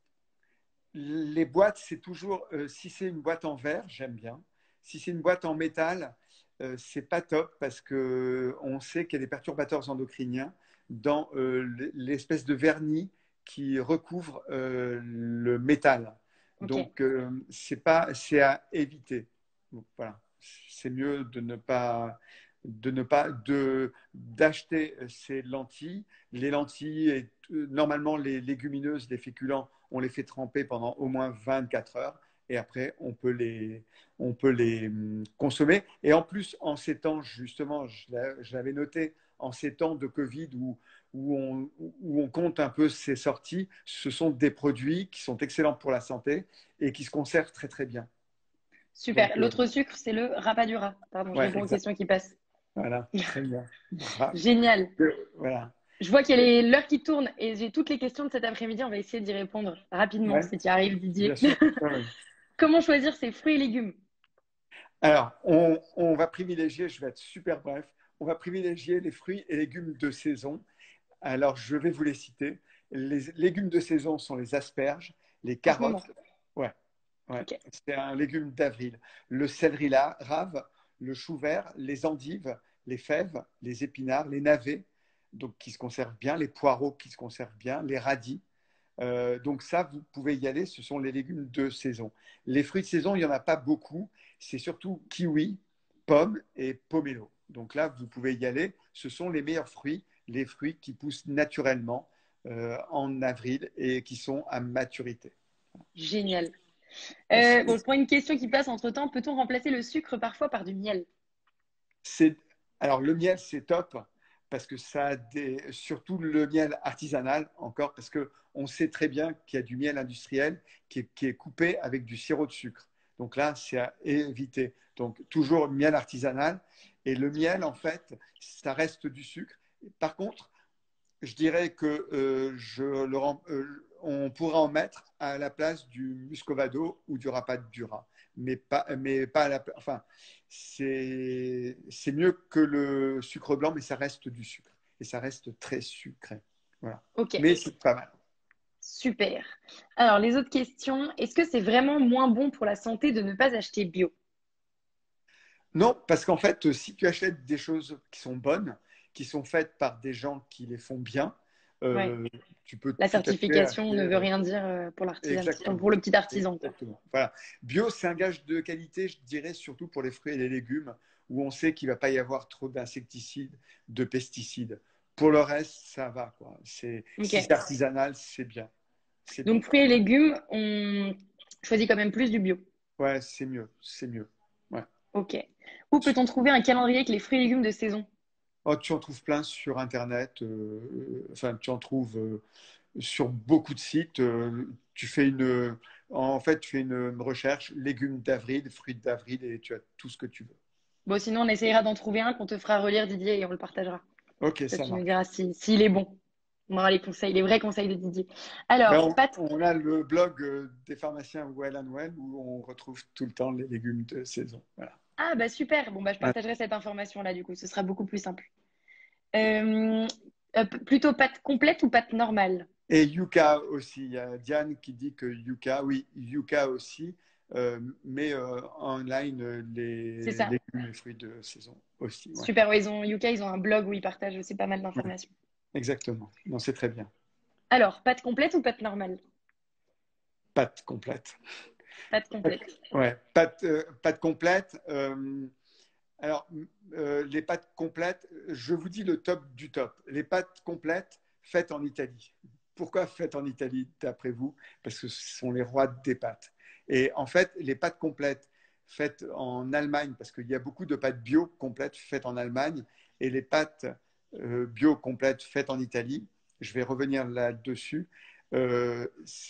les boîtes, c'est toujours. Euh, si c'est une boîte en verre, j'aime bien. Si c'est une boîte en métal, euh, c'est pas top parce que on sait qu'il y a des perturbateurs endocriniens dans euh, l'espèce de vernis qui recouvre euh, le métal. Ok, Donc, euh, c'est pas, c'est à éviter. Donc, voilà, c'est mieux de ne pas, de ne pas, de d'acheter ces lentilles. Les lentilles, et, euh, normalement les légumineuses, les féculents, on les fait tremper pendant au moins vingt-quatre heures et après on peut les, on peut les hum, consommer. Et en plus, en ces temps, justement, je l'avais noté, en ces temps de Covid où, où, on, où on compte un peu ces sorties, ce sont des produits qui sont excellents pour la santé et qui se conservent très très bien. super. Donc, euh, L'autre sucre, c'est le rapadura. Pardon, je ouais, réponds aux exact. questions qui passent. Voilà, très bien. Bravo. Génial. Voilà. Je vois qu'il y a les- l'heure qui tourne et j'ai toutes les questions de cet après-midi. On va essayer d'y répondre rapidement Ouais, si tu y arrives, bien Didier. sûr. Ouais, ouais. Comment choisir ses fruits et légumes? Alors, on, on va privilégier, je vais être super bref, on va privilégier les fruits et légumes de saison. Alors, je vais vous les citer. Les légumes de saison sont les asperges, les En ce moment. carottes. Ouais, ouais, Ok. c'est un légume d'avril. Le céleri là, rave, le chou vert, les endives, les fèves, les épinards, les navets, donc qui se conservent bien, les poireaux qui se conservent bien, les radis. Euh, donc ça, vous pouvez y aller, ce sont les légumes de saison. Les fruits de saison, il n'y en a pas beaucoup. C'est surtout kiwi, pommes et pomelo. Donc là, vous pouvez y aller. Ce sont les meilleurs fruits, les fruits qui poussent naturellement euh, en avril et qui sont à maturité. Génial. Euh, bon, je prends une question qui passe entre-temps. Peut-on remplacer le sucre parfois par du miel? C'est, alors le miel, c'est top parce que ça a des, surtout le miel artisanal encore parce que on sait très bien qu'il y a du miel industriel qui est, qui est coupé avec du sirop de sucre. Donc là, c'est à éviter. Donc toujours miel artisanal et le miel en fait, ça reste du sucre. Par contre, je dirais que euh, je le rem- euh, on pourra en mettre à la place du muscovado ou du rapadura, mais pas, mais pas à la, enfin, c'est c'est mieux que le sucre blanc, mais ça reste du sucre et ça reste très sucré. Voilà. Ok, Mais c'est pas mal. super. Alors, les autres questions. Est-ce que c'est vraiment moins bon pour la santé de ne pas acheter bio? Non, parce qu'en fait, si tu achètes des choses qui sont bonnes, qui sont faites par des gens qui les font bien, Ouais. euh, tu peux La tout à fait certification acheter. ne veut euh, rien dire euh, pour l'artisan, enfin, pour Exactement. le petit artisan, quoi. Exactement. Voilà. Bio, c'est un gage de qualité, je dirais, surtout pour les fruits et les légumes, où on sait qu'il ne va pas y avoir trop d'insecticides, de pesticides. Pour le reste, ça va, quoi. C'est, si c'est Ok. artisanal, c'est bien. C'est bien. Donc, fruits et légumes, on choisit quand même plus du bio. Ouais, c'est mieux. C'est mieux. Ouais. Ok. Où peut-on trouver un calendrier avec les fruits et légumes de saison? Oh, tu en trouves plein sur Internet. euh, enfin, tu en trouves euh, sur beaucoup de sites. euh, tu fais une, en fait, tu fais une recherche légumes d'avril, fruits d'avril, et tu as tout ce que tu veux. Bon, sinon, on essayera d'en trouver un qu'on te fera relire, Didier, et on le partagera. Ok, Toi, ça tu nous marche. diras si, s'il est bon. On aura les conseils, les vrais conseils de Didier. Ben, Alors, on, Pat, on a le blog euh, des pharmaciens Well and Well où on retrouve tout le temps les légumes de saison. Voilà. ah bah super. Bon bah je Ouais. partagerai cette information-là du coup, ce sera beaucoup plus simple. Euh, Euh, p- plutôt pâte complète ou pâte normale? Et yucca aussi. Il y a Diane qui dit que yucca, oui, yucca aussi, euh, mais euh, online euh, C'est les ça. légumes et fruits de saison aussi. Ouais. Super. Ouais, ils ont, Yuka, ils ont un blog où ils partagent aussi pas mal Ouais, d'informations. exactement. Non, c'est très bien. Alors, pâte complète ou pâte normale? Pâte complète. Pâte complète. Ouais, pâte, euh, pâte complète. euh, alors, euh, les pâtes complètes, je vous dis le top du top. Les pâtes complètes faites en Italie. Pourquoi faites en Italie, d'après vous? Parce que ce sont les rois des pâtes. Et en fait, les pâtes complètes faites en Allemagne, parce qu'il y a beaucoup de pâtes bio complètes faites en Allemagne, et les pâtes euh, bio complètes faites en Italie, je vais revenir là-dessus, euh,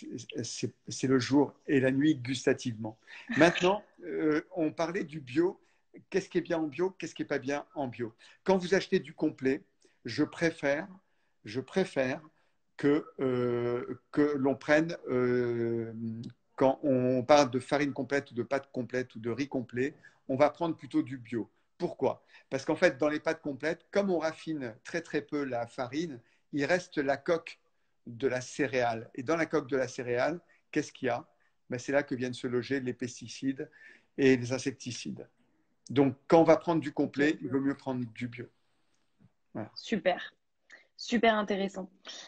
c'est le jour et la nuit gustativement. Maintenant, euh, on parlait du bio. Qu'est-ce qui est bien en bio? Qu'est-ce qui n'est pas bien en bio? Quand vous achetez du complet, je préfère, je préfère que, euh, que l'on prenne, euh, quand on parle de farine complète ou de pâte complète ou de riz complet, on va prendre plutôt du bio. Pourquoi? Parce qu'en fait, dans les pâtes complètes, comme on raffine très très peu la farine, il reste la coque de la céréale. Et dans la coque de la céréale, qu'est-ce qu'il y a? Ben, c'est là que viennent se loger les pesticides et les insecticides. Donc, quand on va prendre du Ok. complet, il vaut mieux prendre du bio. Voilà. Super. Super intéressant.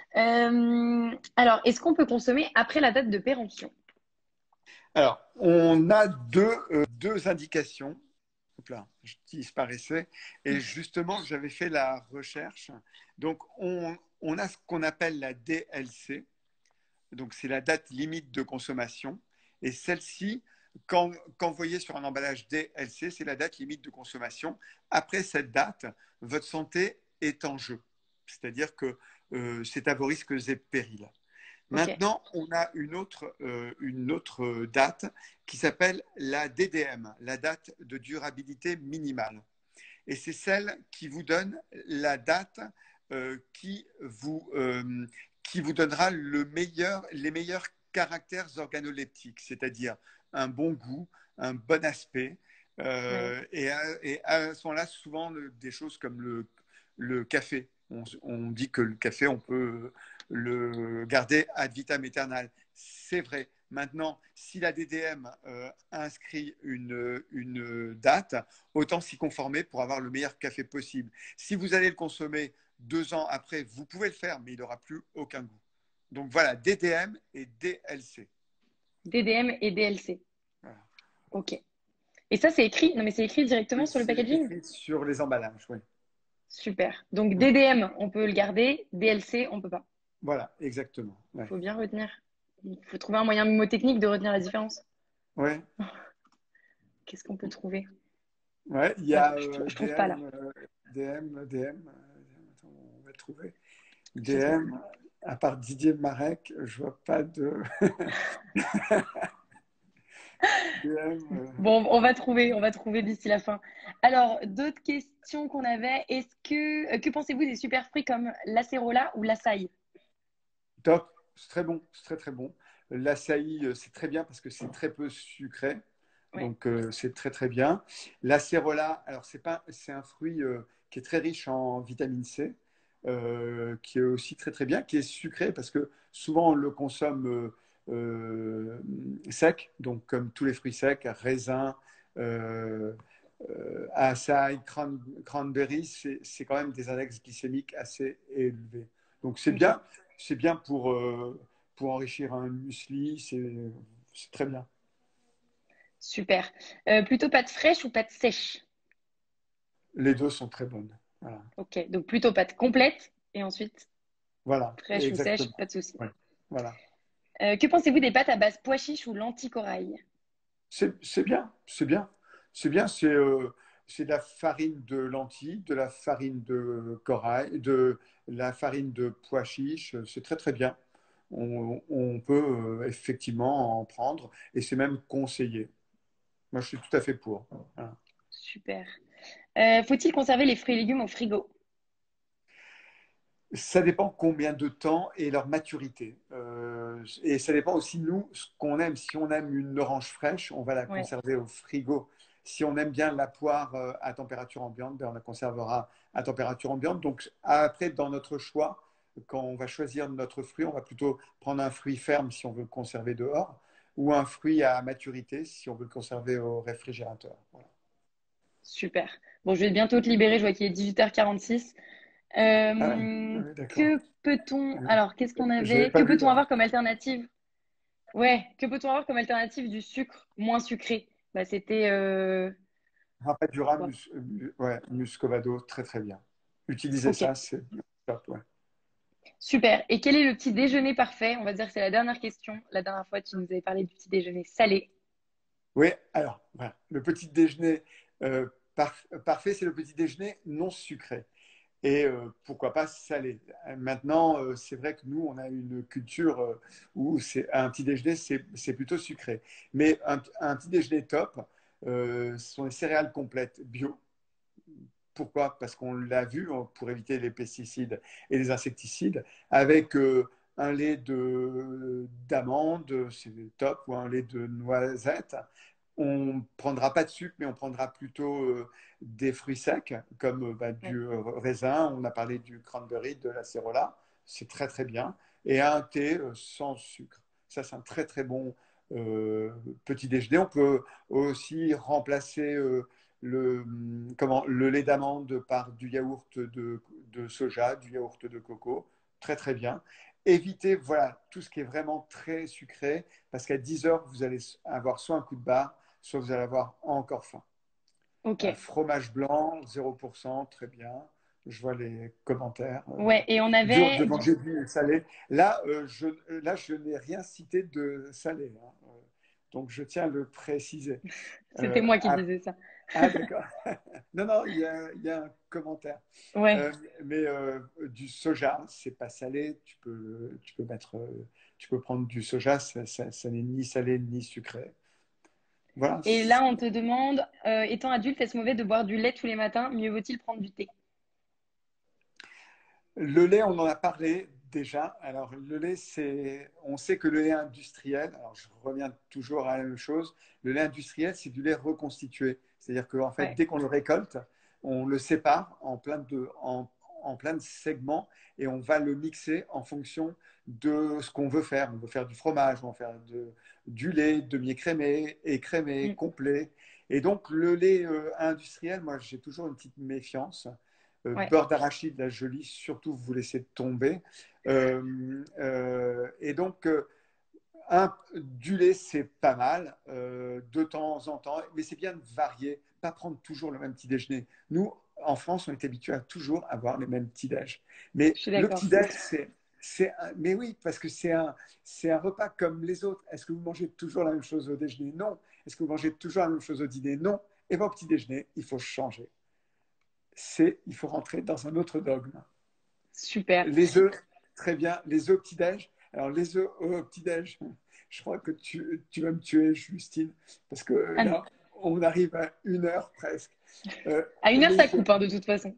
Euh, alors, est-ce qu'on peut consommer après la date de péremption? Alors, on a deux, euh, deux indications. Hop là, je disparaissais. Et justement, j'avais fait la recherche. Donc, on, on a ce qu'on appelle la D L C. Donc, c'est la date limite de consommation. Et celle-ci, quand, quand vous voyez sur un emballage D L C, c'est la date limite de consommation. Après cette date, votre santé est en jeu. C'est-à-dire que euh, c'est à vos risques et périls. Ok. Maintenant, on a une autre, euh, une autre date qui s'appelle la D D M, la date de durabilité minimale. Et c'est celle qui vous donne la date euh, qui, vous, euh, qui vous donnera le meilleur, les meilleurs caractères organoleptiques, c'est-à-dire un bon goût, un bon aspect. Ouais. Euh, et, à, et, à, ce moment-là, souvent des choses comme le, le café. On, on, dit que le café, on peut le garder ad vitam aeternam. C'est vrai. Maintenant, si la D D M euh, inscrit une, une date, autant s'y conformer pour avoir le meilleur café possible. Si vous allez le consommer deux ans après, vous pouvez le faire, mais il n'aura plus aucun goût. Donc voilà, D D M et D L C. D D M et D L C. Voilà. Ok. Et ça, c'est écrit? Non, mais c'est écrit directement Oui, sur le c'est packaging? écrit sur les emballages, oui. Super. Donc D D M, on peut le garder. D L C, on peut pas. Voilà, exactement. Il Ouais. faut bien retenir. Il faut trouver un moyen mnémotechnique de retenir la différence. Ouais. Qu'est-ce qu'on peut trouver? Ouais, il y Non, a je, trou- euh, je trouve pas là. D M, euh, D M, D M, euh, attends, on va le trouver. Je trouve. D M, à part Didier Marek, je vois pas de D M. euh, Bon, on va trouver, on va trouver d'ici la fin. Alors, d'autres questions qu'on avait. Est-ce que, euh, que pensez-vous des super fruits comme l'acérola ou l'açaï? Top, c'est très bon, c'est très très bon. L'açaï, euh, c'est très bien parce que c'est très peu sucré, Ouais, donc euh, c'est très très bien. L'acérola, alors c'est pas, c'est un fruit euh, qui est très riche en vitamine C, euh, qui est aussi très très bien, qui est sucré parce que souvent on le consomme euh, euh, sec, donc comme tous les fruits secs, raisins, euh, euh, açaï, cran- cranberry, c'est c'est quand même des index glycémiques assez élevés. Donc c'est ok, bien, c'est bien pour, euh, pour enrichir un muesli, c'est très bien. super. Euh, plutôt pâte fraîche ou pâte sèche? Les deux sont très bonnes. Voilà, Ok, donc plutôt pâte complète et ensuite voilà, fraîche ou sèche, exactement. pas de souci. Ouais. Voilà. Euh, que pensez-vous des pâtes à base pois chiches ou lentilles corail? C'est bien, c'est bien. C'est bien, c'est euh, c'est de la farine de lentilles, de la farine de corail, de la farine de pois chiches, c'est très très bien. On, on peut euh, effectivement en prendre et c'est même conseillé. Moi, je suis tout à fait pour. Voilà. Super. Euh, faut-il conserver les fruits et légumes au frigo? Ça dépend combien de temps et leur maturité. Euh, et ça dépend aussi, nous, ce qu'on aime. Si on aime une orange fraîche, on va la Ouais, conserver au frigo. Si on aime bien la poire euh, à température ambiante, ben, on la conservera à température ambiante. Donc après, dans notre choix, quand on va choisir notre fruit, on va plutôt prendre un fruit ferme si on veut le conserver dehors, ou un fruit à maturité si on veut le conserver au réfrigérateur. Voilà. Super. Bon, je vais bientôt te libérer. Je vois qu'il est dix-huit heures quarante-six. Ah ouais, Euh, ouais, d'accord. que peut-on… Alors, qu'est-ce qu'on J'avais avait… pas Que vu peut-on là. avoir comme alternative? Ouais, que peut-on avoir comme alternative du sucre moins sucré? Bah, c'était… euh, Rapadura, quoi? mus, mu- ouais, muscovado, très très bien. Utilisez Ok, ça, c'est top. Ouais. super. Et quel est le petit déjeuner parfait? On va dire que c'est la dernière question. La dernière fois, tu nous avais parlé du petit déjeuner salé. Oui, alors, voilà. Le petit déjeuner euh, par- parfait, c'est le petit déjeuner non sucré. Et euh, pourquoi pas salé. Maintenant, euh, c'est vrai que nous, on a une culture euh, où c'est un petit déjeuner, c'est c'est plutôt sucré. Mais un, un petit déjeuner top, euh, ce sont les céréales complètes bio. Pourquoi? Parce qu'on l'a vu on- pour éviter les pesticides et les insecticides, avec euh, un lait de d'amande, c'est top, ou un lait de noisette. On ne prendra pas de sucre, mais on prendra plutôt euh, des fruits secs, comme euh, bah, Ouais. du raisin. On a parlé du cranberry, de la cérola. C'est très, très bien. Et un thé euh, sans sucre. Ça, c'est un très, très bon euh, petit déjeuner. On peut aussi remplacer euh, le, comment, le lait d'amande par du yaourt de, de soja, du yaourt de coco. Très, très bien. Évitez voilà, tout ce qui est vraiment très sucré, parce qu'à dix heures, vous allez avoir soit un coup de barre, soit vous allez avoir encore faim. Ok. Euh, fromage blanc, zéro pour cent, très bien. Je vois les commentaires. Euh, Ouais, et on dur avait… de du- manger du salé. Là, euh, je, là, je n'ai rien cité de salé, hein. Euh, Donc, je tiens à le préciser. C'était Euh, moi qui ah, disais ça. ah, d'accord. Non, non, il y a, il y a un commentaire. Ouais. Euh, mais euh, du soja, c'est pas salé. Tu peux, tu peux mettre, euh, tu peux prendre du soja. Ça, ça- ça n'est ni salé ni sucré. Voilà. Et là, on te demande, euh, étant adulte, est-ce mauvais de boire du lait tous les matins? Mieux vaut-il prendre du thé? Le lait, on en a parlé déjà. Alors, le lait, c'est, on sait que le lait industriel, alors je reviens toujours à la même chose, le lait industriel, c'est du lait reconstitué. C'est-à-dire qu'en fait, Ouais. dès qu'on le récolte, on le sépare en plein de, en, en plein de segments et on va le mixer en fonction de ce qu'on veut faire. On veut faire du fromage, on veut faire de, du lait demi-écrémé, écrémé, Mm. complet. Et donc, le lait euh, industriel, moi, j'ai toujours une petite méfiance. Euh, Ouais. beurre d'arachide, là, je lis, surtout vous laissez tomber. Euh, euh, et donc, euh, un, du lait, c'est pas mal, euh, de temps en temps, mais c'est bien de varier, pas prendre toujours le même petit déjeuner. Nous, en France, on est habitués à toujours avoir les mêmes petits déj. Mais Je suis le d'accord. petit déj, c'est, c'est un- mais oui, parce que c'est un, c'est un repas comme les autres. Est-ce que vous mangez toujours la même chose au déjeuner? Non. Est-ce que vous mangez toujours la même chose au dîner? Non. Et bien, au petit déjeuner, il faut changer. C'est, il faut rentrer dans un autre dogme. Super. Les œufs, très bien. Les œufs petit-déj. Alors, les œufs au petit-déj, je crois que tu, tu vas me tuer, Justine, parce que Ah non. là, on arrive à une heure presque. Euh, À une heure, ça les œufs, coupe, hein, de toute façon.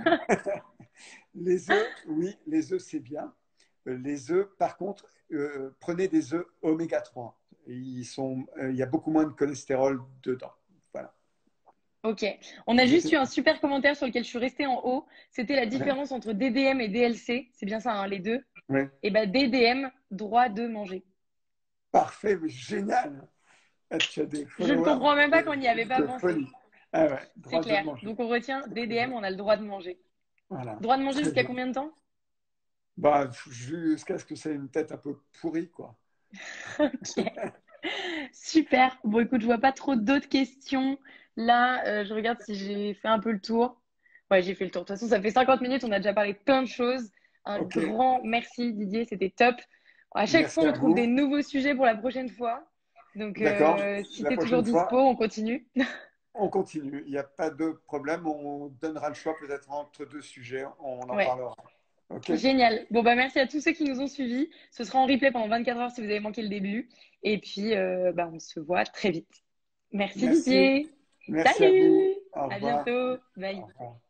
les œufs, oui, les œufs, c'est bien. Euh, Les œufs, par contre, euh, prenez des œufs oméga trois. Ils sont, euh, il y a beaucoup moins de cholestérol dedans. Voilà. Ok. On a juste eu un super commentaire sur lequel je suis restée en haut. C'était la Ouais, différence entre D D M et D L C. C'est bien ça, hein, les deux. ouais. Et ben D D M, droit de manger. Parfait, mais génial. Ah, tu as des Je ne followers comprends même pas de, qu'on n'y avait pas de pensé. folie. Ah ouais, C'est droit de clair. manger. Donc on retient D D M, on a le droit de manger. Voilà, Droit de manger très jusqu'à bien. combien de temps? Bah, jusqu'à ce que ça ait une tête un peu pourrie, quoi. Ok. Super. Bon, écoute, je vois pas trop d'autres questions. Là, euh, je regarde si j'ai fait un peu le tour. Ouais, j'ai fait le tour. De toute façon, ça fait cinquante minutes, on a déjà parlé de plein de choses. Un Ok, grand merci, Didier, c'était top. À chaque fois, merci on à trouve vous. des nouveaux sujets pour la prochaine fois. Donc, D'accord, euh, si la tu es toujours prochaine dispo, fois, on continue. on continue. Il n'y a pas de problème. On donnera le choix peut-être entre deux sujets. On en Ouais, parlera. Ok, génial. Bon, bah, merci à tous ceux qui nous ont suivis. Ce sera en replay pendant vingt-quatre heures si vous avez manqué le début. Et puis, euh, bah, on se voit très vite. Merci, merci. Didier. Merci à vous. Salut! Au À revoir. bientôt. Au Bye. revoir.